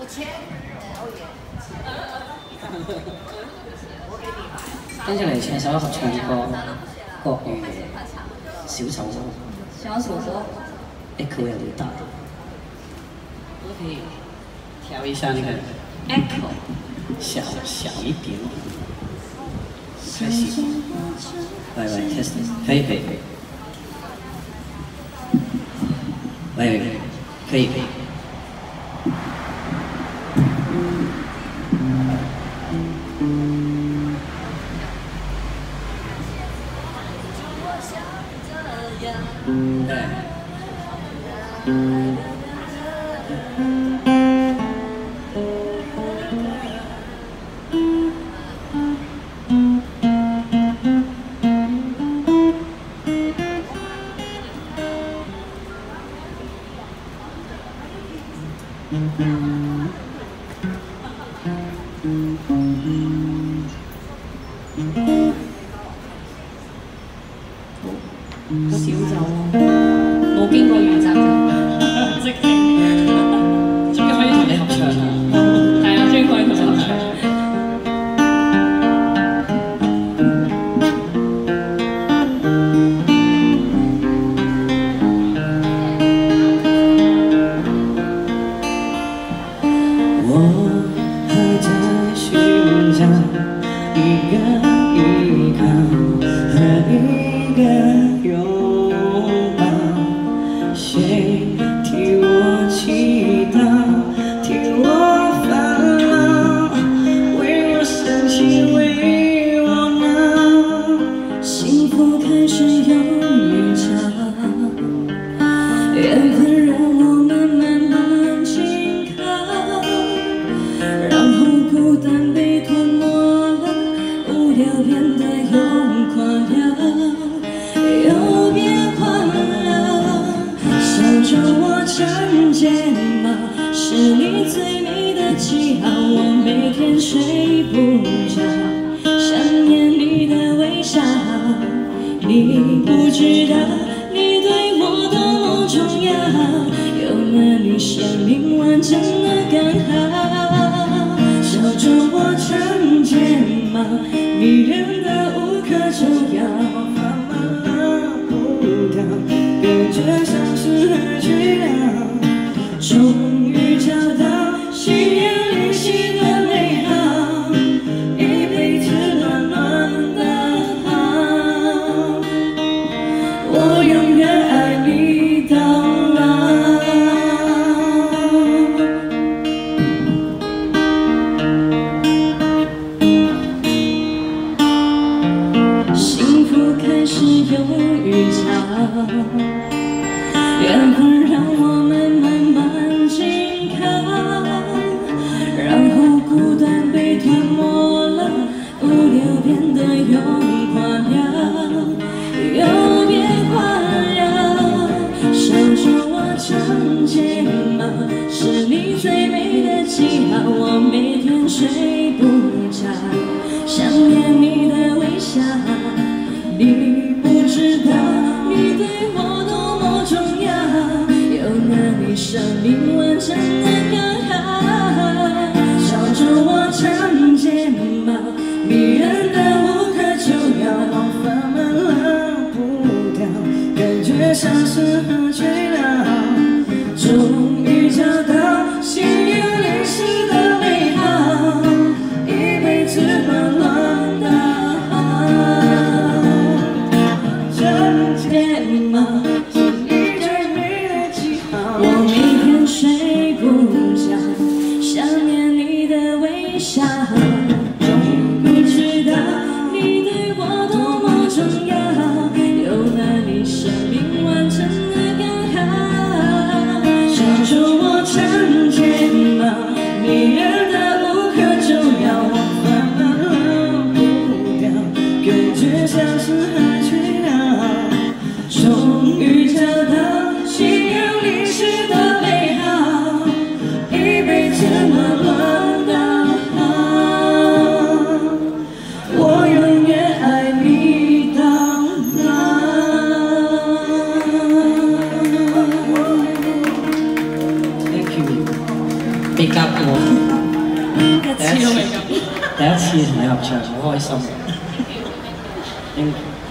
跟住嚟唱首合唱歌，國語嘅小丑歌。 小丑歌。 echo 有點大，都可以調一下那個 echo， 小一點。開始。喂 test， 可以。喂，可以。 少咗，冇經過預習啫，即興， 終於可以同你合唱啦！ 係啊，終於可以同你合唱。 我還在尋找一個依靠和一個擁抱，誰替我祈禱，替我煩惱，為我生氣，為我鬧， 幸福開始有預兆，緣分讓我們慢慢緊靠，然後孤單被吞沒了，無聊變得又狂了。又變歡樂，守着我長睫毛，是你最美的記號，我每天睡不着，想念你的微笑，你不知道你對我多麼重要，有了你生命完整的剛好，守着我長睫毛，迷人的無可救藥。 感覺像是喝醉了， 終於找到心有靈犀的美好，一輩子暖暖的好，我永遠愛你到老。幸福開始有預兆，緣分讓我們慢慢緊靠，然後孤單被吞沒了，無聊變得又狂了，又變歡了，守着我長睫毛，是你最美的記號，我每天睡不着，想念你的微笑，你不知道你對我多麼重要，有了你生命完整的剛好，守着我長睫毛，迷人的無可救藥， 我煩悶了不掉，感覺像是喝醉了， 終於找到心有靈犀的美好，一輩子暖暖的好，長睫毛是你最美的記號，我每天睡不着，想念你的微笑，終於知道你對我多麼重要，有了你生命完整的剛好。 未夾過， 一次都未咁。 第一次同你合唱，好開心。